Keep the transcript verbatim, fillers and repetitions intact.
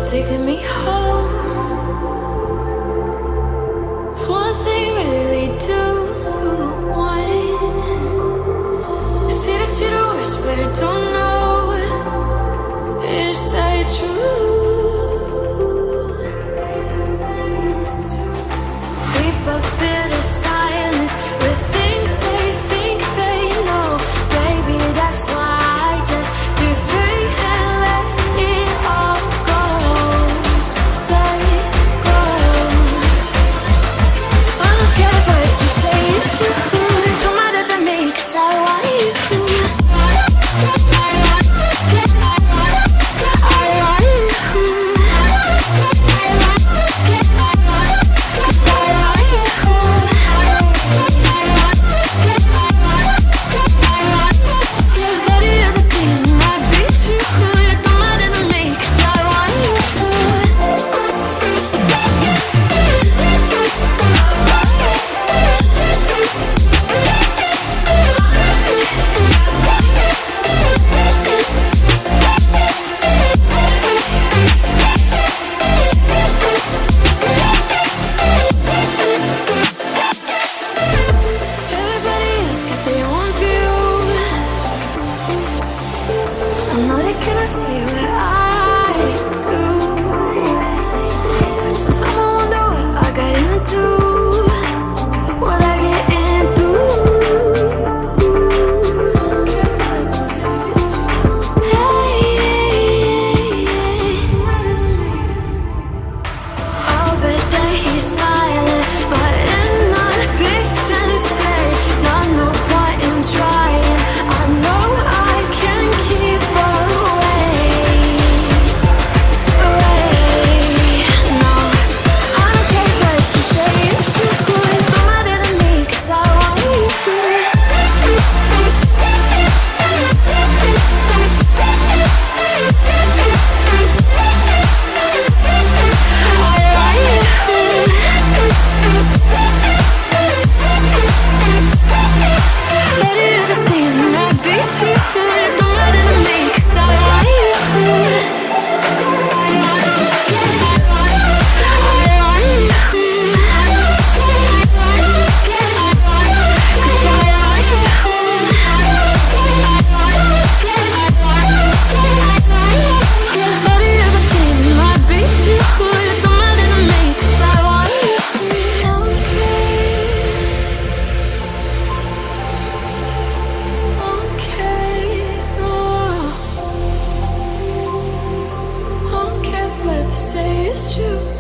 taking me home. One thing really lead to one. You say that you're the worst, but I don't know. Is that true? People fear the silence with things they think they know. Baby, that's why I just be free and let it all go. Let's go. I don't care what you say, it's true. Don't matter to me, 'cause I want you. Say it's true.